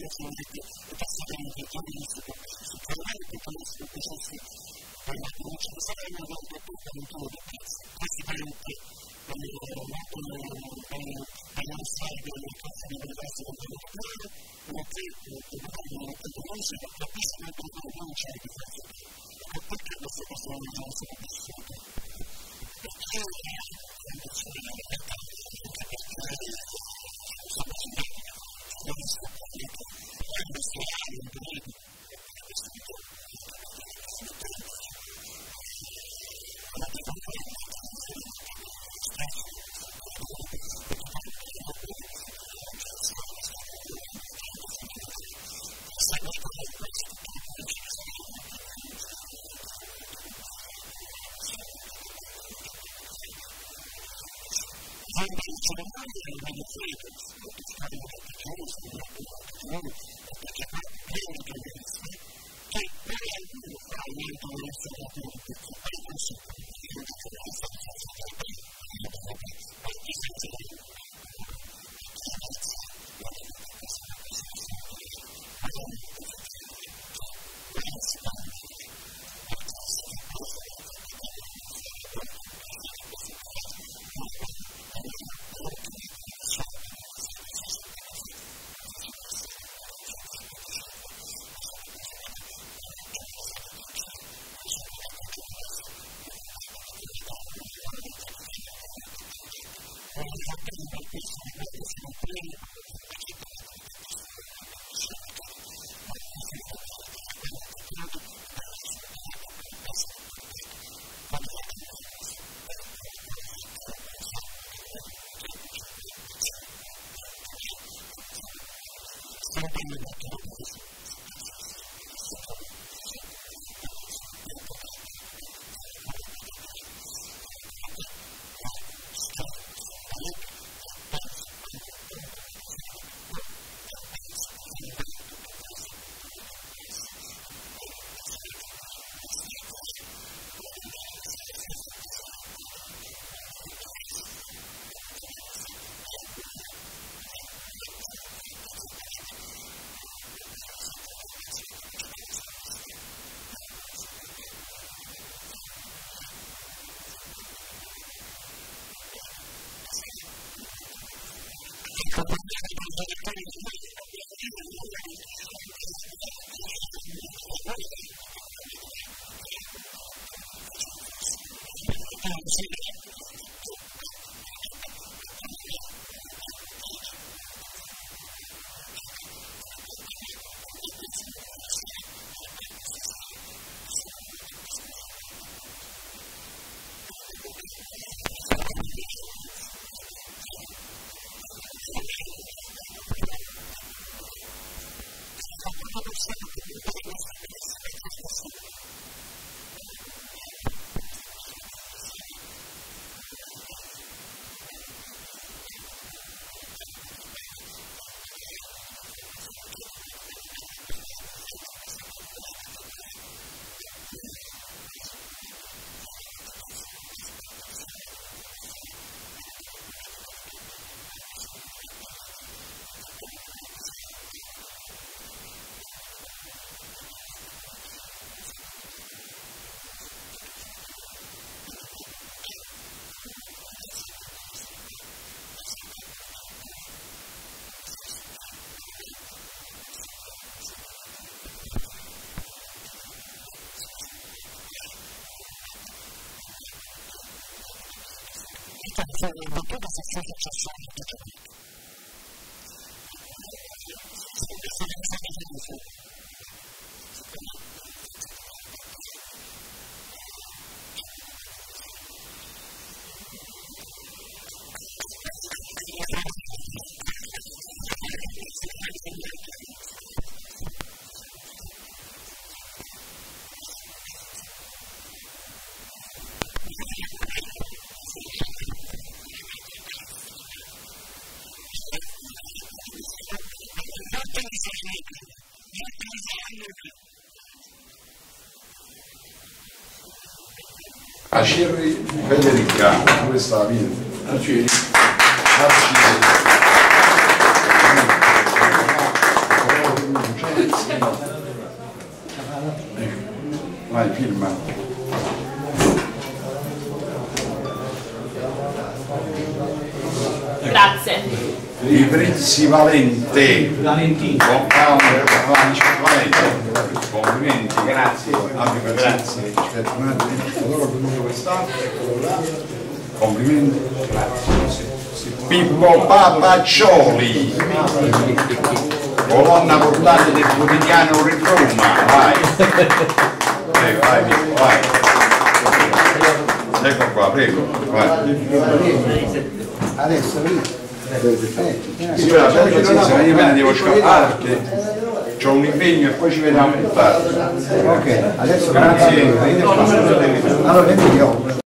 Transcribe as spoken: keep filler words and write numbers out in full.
effettivamente è passato giornalistico sicuramente penso che fosse una comincia a stare una volta per quanto di presidente della storia delle cose di diverse del territorio ma che magari non conosce ma capisce che non c'è di questo perché queste persone non sono state vissute perché quando c'è la libertà perché sono stati non sono stati quando si ha un periodo for the purpose of social justice. Acirri Federica, questa la vita. Acirri. Acirri. Vai, firma. Grazie. I Frizzi Valente. Valentino. Valente. Complimenti, grazie. Grazie. Aspetta un attimo, allora venuto quest'anno. Complimenti. Grazie. Pippo Papaccioli. Colonna portante del quotidiano Roma. Vai. Prego, vai, Pippo, vai. Ecco qua, prego. Vai. Adesso lì. Sì, la pazienza, io me ne devo scappare perché ho un impegno e poi ci vediamo più tardi. Ok, adesso grazie. allora vediamo.